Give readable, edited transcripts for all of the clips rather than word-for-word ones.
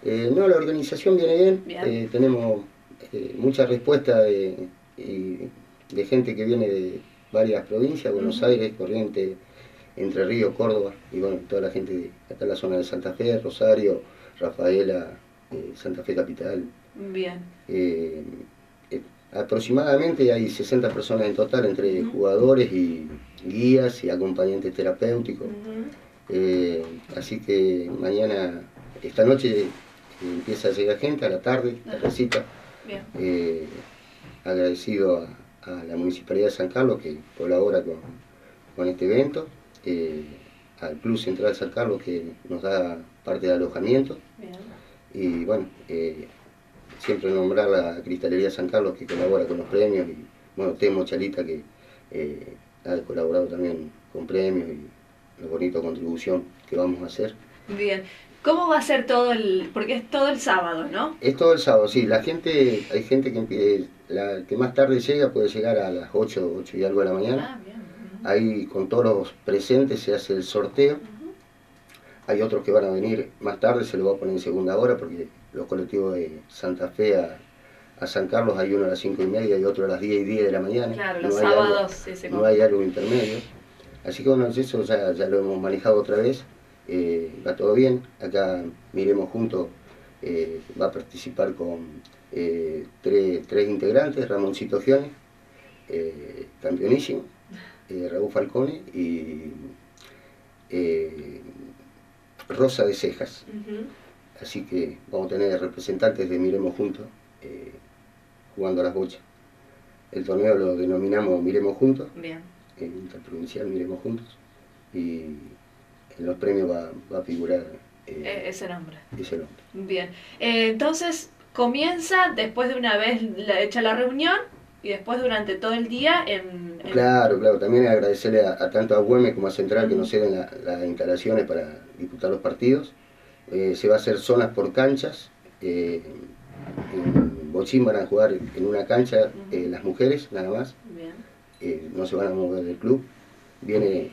No, la organización viene bien, Bien. tenemos mucha respuesta de gente que viene de varias provincias, Buenos Aires, Corrientes, Entre Ríos, Córdoba, y bueno, toda la gente de acá en la zona de Santa Fe, Rosario, Rafaela, Santa Fe Capital. Bien. Eh, eh, Aproximadamente hay 60 personas en total, entre jugadores y guías y acompañantes terapéuticos. Así que mañana, esta noche empieza a llegar gente a la tarde, tardecita. Bien. Agradecido a la Municipalidad de San Carlos que colabora con este evento, al Club Central San Carlos que nos da parte de alojamiento. Bien. Y bueno, siempre nombrar a Cristalería San Carlos que colabora con los premios, y bueno, Temo Chalita que ha colaborado también con premios y la bonita contribución que vamos a hacer. Bien. ¿Cómo va a ser todo porque es todo el sábado, ¿no? Es todo el sábado, sí. La gente, hay gente la que más tarde llega puede llegar a las 8 y algo de la mañana. Ah, bien. Ahí con todos los presentes se hace el sorteo. Hay otros que van a venir más tarde, se lo va a poner en segunda hora porque los colectivos de Santa Fe a San Carlos hay uno a las 5:30 y otro a las 10:10 de la mañana. Claro, los sábados sí se no hay algo intermedio. Así que bueno, eso ya lo hemos manejado otra vez. Va todo bien. Acá Miremos Juntos va a participar con tres integrantes: Ramoncito Gione, campeonísimo, Raúl Falcone y Rosa de Cejas. Así que vamos a tener representantes de Miremos Juntos jugando a las bochas. El torneo lo denominamos Miremos Juntos, interprovincial Miremos Juntos, y en los premios va a figurar ese nombre. Ese nombre. Bien. Entonces comienza después de una vez hecha la reunión y después durante todo el día Claro, también agradecerle tanto a Güemes como a Central que nos ceden las instalaciones para disputar los partidos. Se va a hacer zonas por canchas. En Bochín van a jugar en una cancha las mujeres, nada más. No se van a mover del club. Viene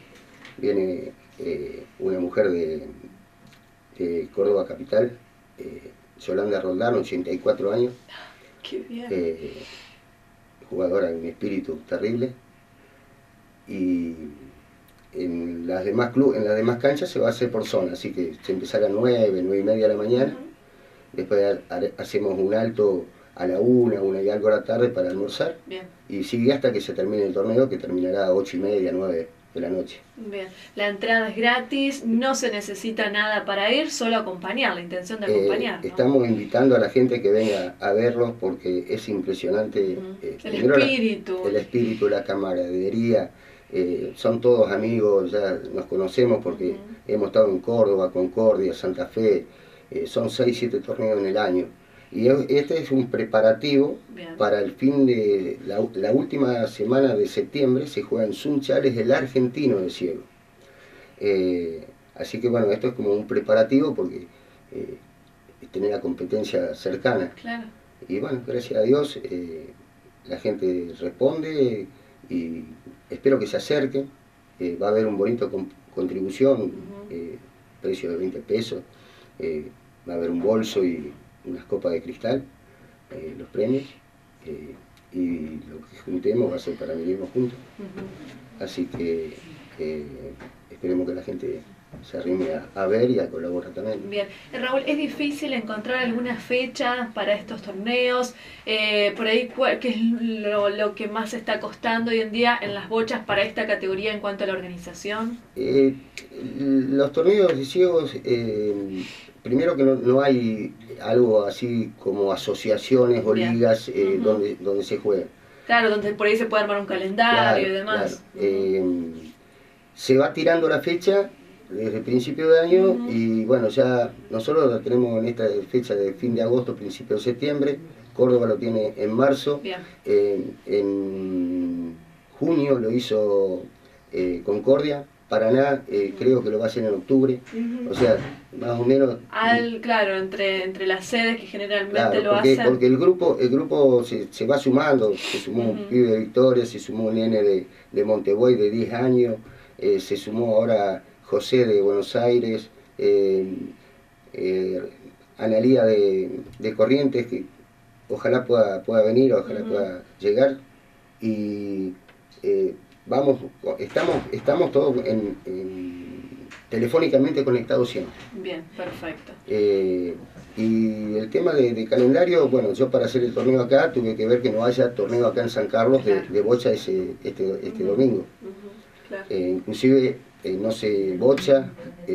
una mujer de Córdoba Capital, Yolanda Roldán, 84 años. Qué bien. Jugadora de un espíritu terrible. Y en las demás canchas se va a hacer por zona, así que se empezará a 9:30 de la mañana. Después hacemos un alto a la 1 y algo de la tarde para almorzar. Bien. Y sigue hasta que se termine el torneo, que terminará a 8:30, 9 de la noche. Bien. La entrada es gratis, no se necesita nada para ir, solo acompañar, la intención de acompañar, ¿no? Estamos invitando a la gente que venga a verlos porque es impresionante. El espíritu, la camaradería. Son todos amigos, ya nos conocemos porque hemos estado en Córdoba, Concordia, Santa Fe. Son 6, 7 torneos en el año. Y este es un preparativo para el fin de la última semana de septiembre. Se juega en Sunchales el Argentino de Ciego. Así que bueno, esto es como un preparativo porque tener la competencia cercana. Claro. Y bueno, gracias a Dios la gente responde y espero que se acerquen. Va a haber un bonito contribución, precio de 20 pesos. Va a haber un bolso y unas copas de cristal, los premios, y lo que juntemos va a ser para Miremos Juntos. Así que esperemos que la gente se arrime a ver y a colaborar también. Bien. Raúl, ¿es difícil encontrar alguna fecha para estos torneos? Por ahí, ¿qué es lo que más está costando hoy en día en las bochas para esta categoría en cuanto a la organización? Los torneos de ciegos, primero que no hay algo así como asociaciones o ligas donde se juega. Claro, donde por ahí se puede armar un calendario y demás. Se va tirando la fecha desde el principio de año y bueno, ya nosotros lo tenemos en esta fecha de fin de agosto, principio de septiembre. Córdoba lo tiene en marzo. En junio lo hizo Concordia. Paraná creo que lo va a hacer en octubre. O sea, más o menos. Claro, entre las sedes que generalmente lo hacen. Porque el grupo se va sumando. Se sumó un pibe de Victoria, se sumó un nene de Montevideo de 10 años, se sumó ahora José de Buenos Aires, Analía de Corrientes, que ojalá pueda venir, ojalá pueda llegar. Y estamos todos telefónicamente conectados siempre. Bien, perfecto. Y el tema de calendario, bueno, yo para hacer el torneo acá tuve que ver que no haya torneo acá en San Carlos de bocha este domingo. Claro. Inclusive no se bocha,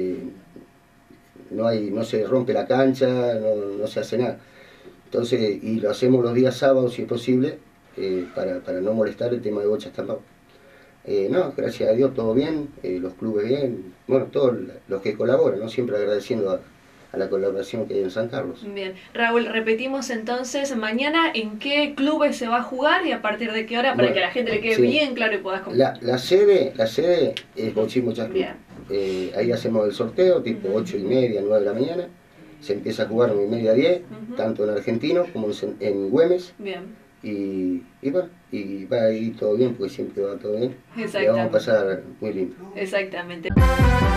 no se rompe la cancha, no se hace nada. Entonces, y lo hacemos los días sábados si es posible, para no molestar el tema de bocha estampado. No, gracias a Dios todo bien, los clubes bien, bueno, todos los que colaboran, ¿no? Siempre agradeciendo a la colaboración que hay en San Carlos. Bien, Raúl, repetimos entonces, mañana en qué clubes se va a jugar y a partir de qué hora, para que a la gente le quede bien claro y puedas comprar. La sede es Bochín Bochas Club. Ahí hacemos el sorteo, tipo 8:30, 9 de la mañana. Se empieza a jugar 9:30, 10, tanto en Argentino como en Güemes. Bien. Y bueno, y va a ir todo bien, porque siempre va todo bien. Y vamos a pasar muy lindo. Exactamente.